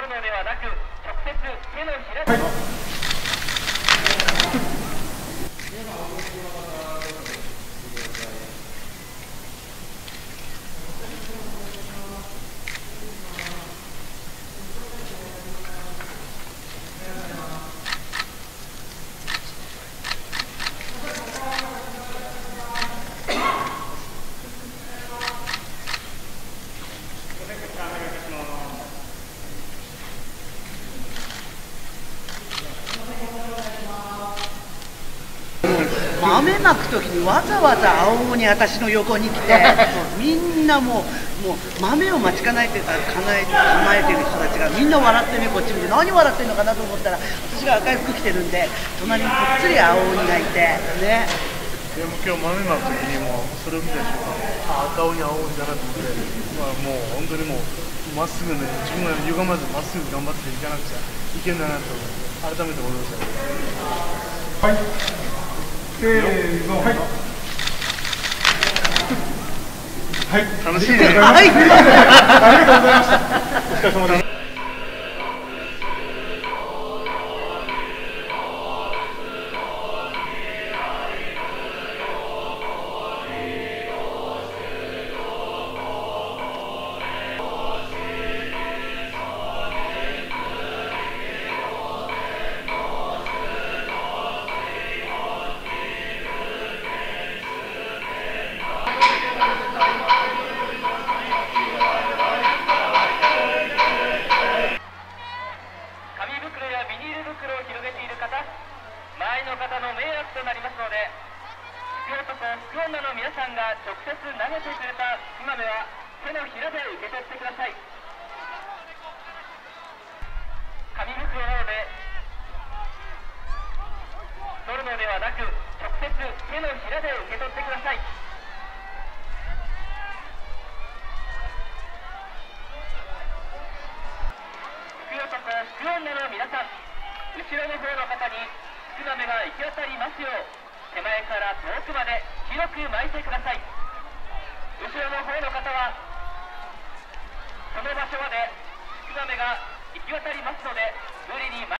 のではなく直接手のひらで、 豆まくときにわざわざ青鬼私の横に来てみんなもう豆を待ち構えてる人たちがみんな笑ってね、こっち見て何笑ってるのかなと思ったら私が赤い服着てるんで隣にこっつり青鬼がいてね。 でも今日豆まくときにもそれを見たでしょうか。赤鬼青鬼だなと思って、もう本当にもうまっすぐね、自分が歪まずまっすぐ頑張っていかなくちゃいけんだなと改めて思いました。はい、せーの、はい。はい、楽しいね。 はい、 ありがとうございました。お疲れ様です。 ビニール袋を広げている方、周りの方の迷惑となりますので、福男、福女の皆さんが直接投げてくれた火豆は手のひらで受け取ってください。紙袋で取るのではなく直接手のひらで受け取ってください。福男、福女の皆さん、後ろの方の方に福豆が行き渡りますよう手前から遠くまで広く巻いてください。後ろの方の方はその場所まで福豆が行き渡りますので無理に